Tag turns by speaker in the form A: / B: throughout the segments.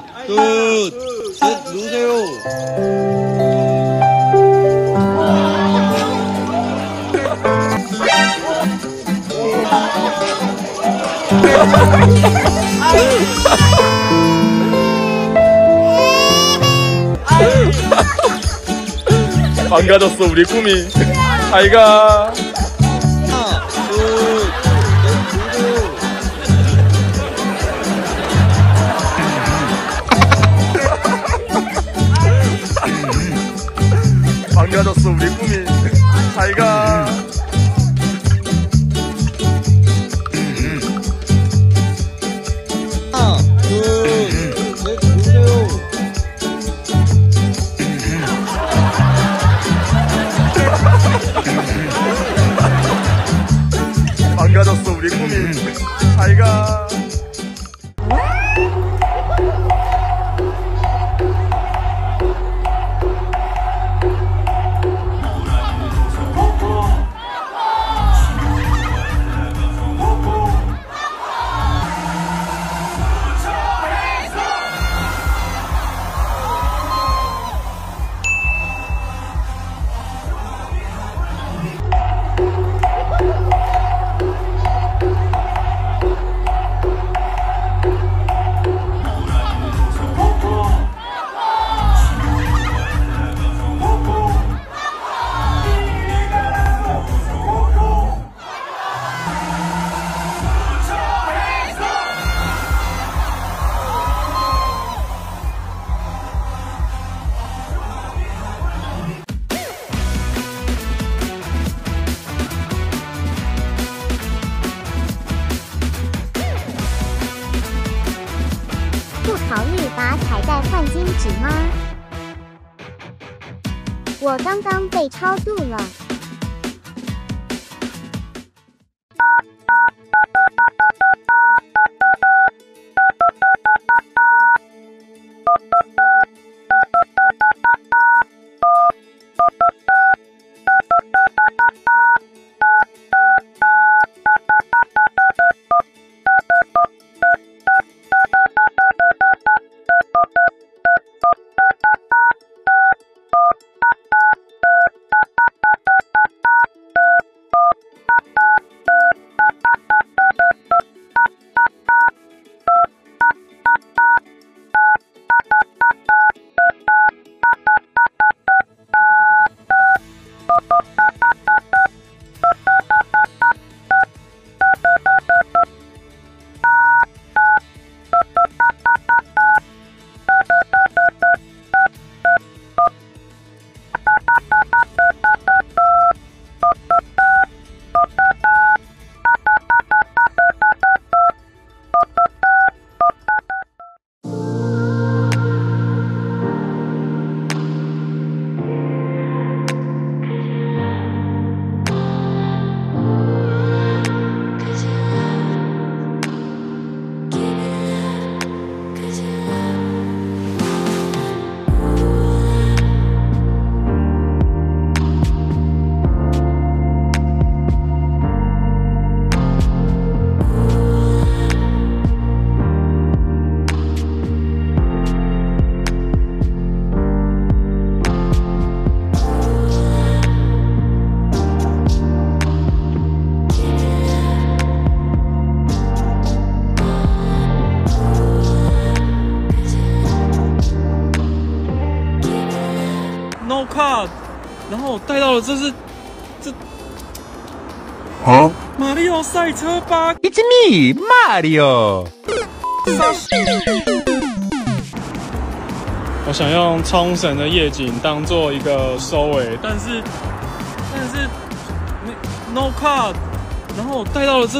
A: 둘, 셋, 누세요.
B: 망가졌어 우리 꿈이. 잘가.
A: 하나, 둘, 셋, 누세요.
B: 망가졌어 우리 꿈이. 잘가.
A: 하나, 둘, 셋, 누세요.
B: 망가졌어 우리 꿈이. 잘가.
C: 不考虑把彩带换金纸吗？我刚刚被超度了。
B: No card， 然后我带到了这
D: 啊
B: 马里奥赛车吧。
D: ？It's me, Mario。
B: 我想用冲绳的夜景当做一个收尾，但是no card， 然后我带到了这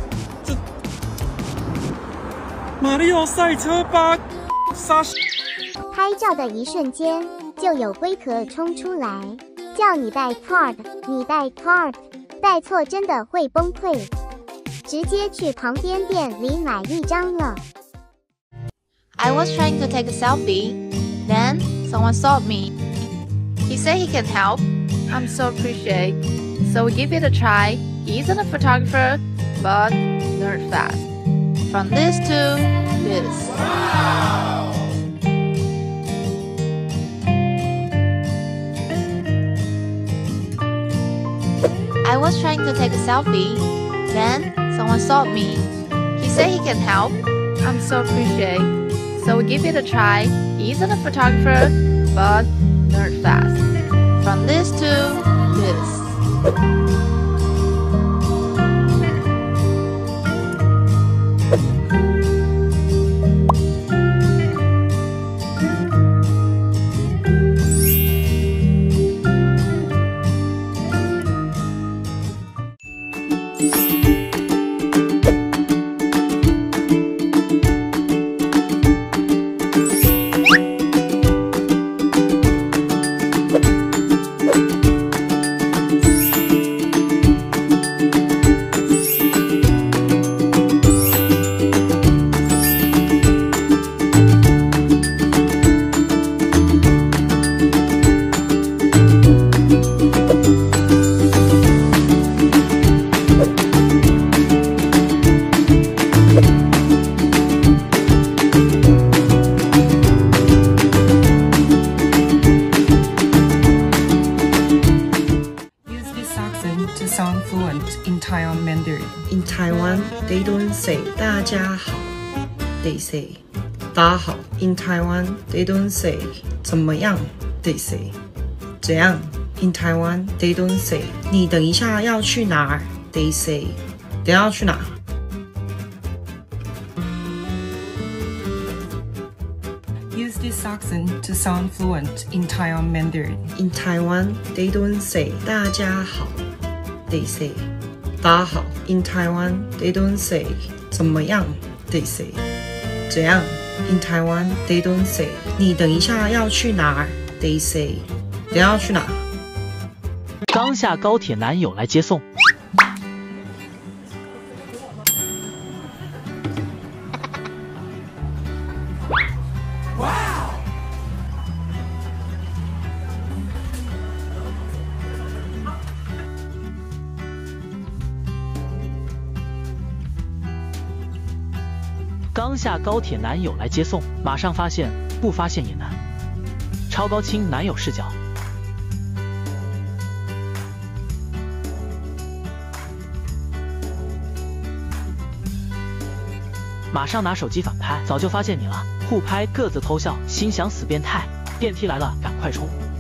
B: 马里奥赛车吧。
C: 拍照的一瞬间，就有龟壳冲出来，叫你带 card， 你带 card， 带错真的会崩溃，直接去旁边店里买一张了。
E: I was trying to take a selfie, then someone stopped me. He said he can help. I'm so appreciate. So we give it a try. He isn't a photographer, but learned fast. From this to this. Wow. trying to take a selfie. Then someone saw me. He said he can help. I'm so appreciative. So we give it a try. He isn't a photographer, but learned fast. From this to this.
F: To sound fluent in Taiwan Mandarin. In Taiwan, they don't say 大家好 they say 大家好 In Taiwan, they don't say 怎么样 they say 怎样 In Taiwan, they don't say 你等一下要去哪儿 they say 等一下要去哪 Use this accent to sound fluent in Taiwan Mandarin. In Taiwan, they don't say 大家好 they say 大家好 In Taiwan, they don't say 怎么样 they say 怎样 In Taiwan, they don't say 你等一下要去哪儿 they say 等一下要去哪儿
G: 刚下高铁，男友来接送。刚下高铁，男友来接送，马上发现，不发现也难。超高清男友视角。马上拿手机反拍，早就发现你了。互拍各自偷笑，心想死变态。电梯来了，赶快冲！